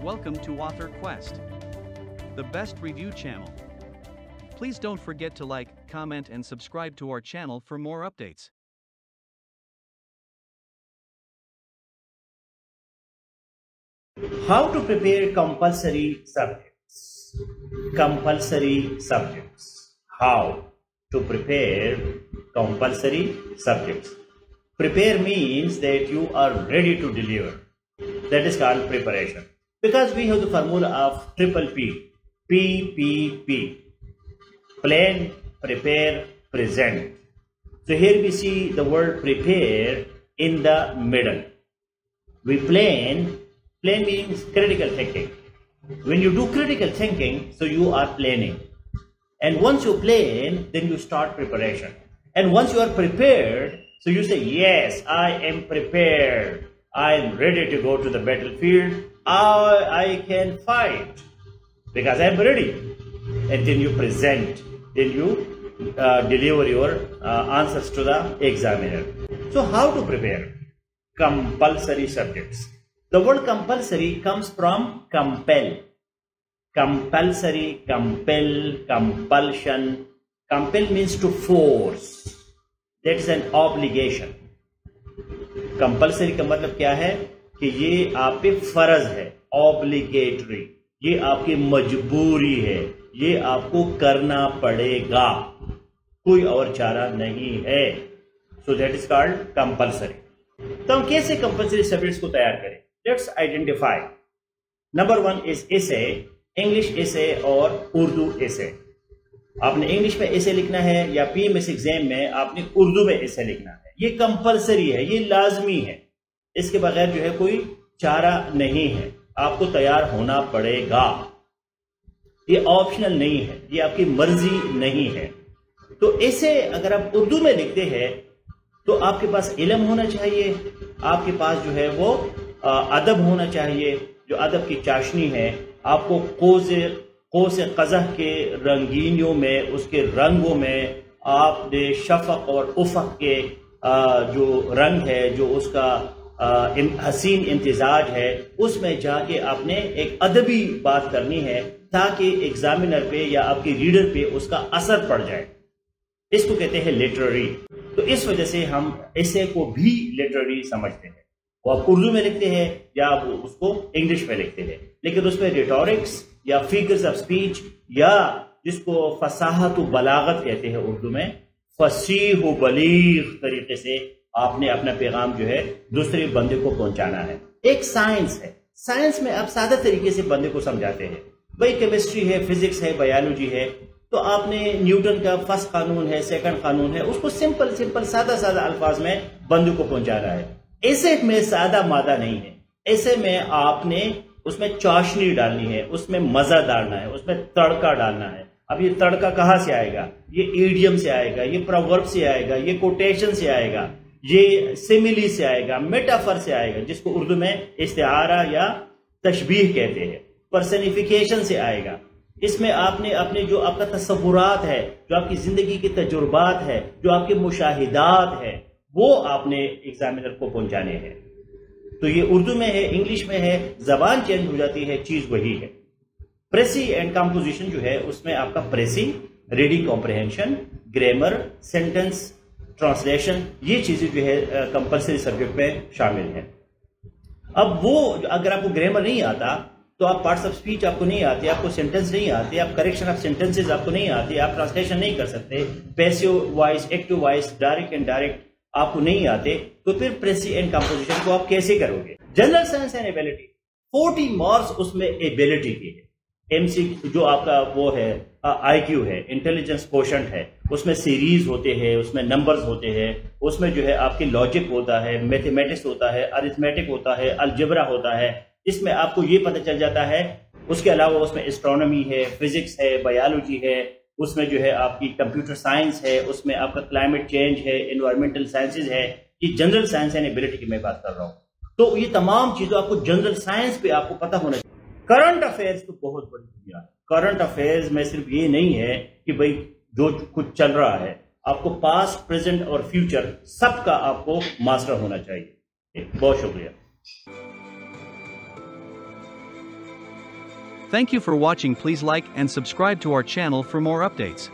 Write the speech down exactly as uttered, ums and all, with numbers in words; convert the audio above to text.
Welcome to Author Quest, the best review channel. Please don't forget to like, comment and subscribe to our channel for more updates. How to prepare compulsory subjects? Compulsory subjects. How to prepare compulsory subjects? Prepare means that you are ready to deliver. That is called preparation. Because we have the formula of triple P. P, P, P. Plan, prepare, present. So here we see the word prepare in the middle. We plan. Plan means critical thinking. When you do critical thinking, so you are planning. And once you plan, then you start preparation. And once you are prepared, so you say, yes, I am prepared. I am ready to go to the battlefield. I, I can fight because I am ready. And then you present, then you uh, deliver your uh, answers to the examiner. So how to prepare compulsory subjects? The word compulsory comes from compel. Compulsory, compel, compulsion. Compel means to force. That is an obligation. Compulsory का मतलब क्या है कि ये आप पे फर्ज है, obligatory. ये आपकी मजबूरी है, ये आपको करना पड़ेगा, कोई और चारा नहीं है. So that is called compulsory. तो हम कैसे compulsory subjects को तैयार करें? Let's identify. Number one is essay, English essay और उर्दू essay. आपने इंग्लिश में essay लिखना है या पी एम एस एग्जाम में आपने उर्दू में essay लिखना है. ये कंपलसरी है, ये लाजमी है. इसके बगैर जो है कोई चारा नहीं है. आपको तैयार होना पड़ेगा. ये ऑप्शनल नहीं है, ये आपकी मर्जी नहीं है. तो essay अगर आप उर्दू में लिखते हैं तो आपके पास इल्म होना चाहिए, आपके पास जो है वो अदब होना चाहिए, जो अदब की चाशनी है. आपको कोसे कोसे कज़ह के रंगीनियों में, उसके रंगों में आपने शफक और उफक के जो रंग है, जो उसका हसीन इम्तिजाज है, उसमें जाके आपने एक अदबी बात करनी है ताकि एग्जामिनर पे या आपकी रीडर पे उसका असर पड़ जाए. इसको कहते हैं लिटरेरी. तो इस वजह से हम ऐसे को भी लिटरेरी समझते हैं. वो आप उर्दू में लिखते हैं या आप उसको इंग्लिश में लिखते हैं, लेकिन उसमें रिटोरिक्स या फिगर्स ऑफ स्पीच या जिसको फसाहत बलागत कहते हैं उर्दू में, फसीह बलीग तरीके से आपने अपना पैगाम जो है दूसरे बंदे को पहुंचाना है. एक साइंस है. साइंस में आप सादा तरीके से बंदे को समझाते हैं. भाई केमिस्ट्री है, फिजिक्स है, बायोलॉजी है, तो आपने न्यूटन का फर्स्ट कानून है, सेकंड कानून है, उसको सिंपल सिंपल सादा सादा अल्फाज में बंदे को पहुंचाना है. ऐसे में सादा मादा नहीं है. ऐसे में आपने उसमें चाशनी डालनी है, उसमें मजा डालना है, उसमें तड़का डालना है. अब ये तड़का कहाँ से आएगा? ये ईडियम से आएगा, ये प्रोवर्ब से आएगा, ये कोटेशन से आएगा, ये सिमिली से आएगा, मेटाफर से आएगा, जिसको उर्दू में इस्तिआरा या तशबीह कहते हैं, पर्सनिफिकेशन से आएगा. इसमें आपने अपने जो आपका तसव्वुरात है, जो आपकी जिंदगी के तजुर्बात है, जो आपके मुशाहिदात है, वो आपने एग्जामिनर को पहुंचाने हैं. तो ये उर्दू में है, इंग्लिश में है, जबान चेंज हो जाती है, चीज वही है. प्रेसी एंड कंपोजिशन जो है उसमें आपका precis, reading comprehension, grammar, sentence translation, ये चीजें जो है कंपलसरी सब्जेक्ट में शामिल हैं. अब वो अगर आपको ग्रामर नहीं आता तो आप पार्ट्स ऑफ स्पीच आपको नहीं आते, आपको सेंटेंस नहीं आते, आप करेक्शन ऑफ सेंटेंसेस आपको नहीं आते, आप ट्रांसलेशन नहीं कर सकते, passive voice, active voice, direct and direct आपको नहीं आते, तो फिर प्रेसी एंड कंपोजिशन को आप कैसे करोगे? General science and ability, forty marks उसमें एबिलिटी की है. एमसी जो आपका वो है आईक्यू है, इंटेलिजेंस कोशेंट है, उसमें सीरीज होते हैं, उसमें नंबर्स होते हैं, उसमें जो है आपकी लॉजिक होता है, मैथमेटिक्स होता है, अरिथमेटिक होता है, अलजेब्रा होता है. इसमें आपको ये पता चल जाता है. उसके अलावा उसमें एस्ट्रोनॉमी है, फिजिक्स है, बायोलॉजी है, उसमें जो है आपकी कंप्यूटर साइंस है, उसमें आपका क्लाइमेट चेंज है, एनवायरमेंटल साइंसेज है. ये जनरल साइंस एंड एबिलिटी की मैं बात कर रहा हूँ. तो ये तमाम चीजें आपको जनरल साइंस पे आपको पता होना चाहिए. करंट अफेयर्स तो बहुत बड़ी दुनिया है. करंट अफेयर्स में सिर्फ ये नहीं है कि भाई जो कुछ चल रहा है, आपको पास्ट, प्रेजेंट और फ्यूचर सबका आपको मास्टर होना चाहिए. बहुत शुक्रिया. Thank you for watching. Please like and subscribe to our channel for more updates.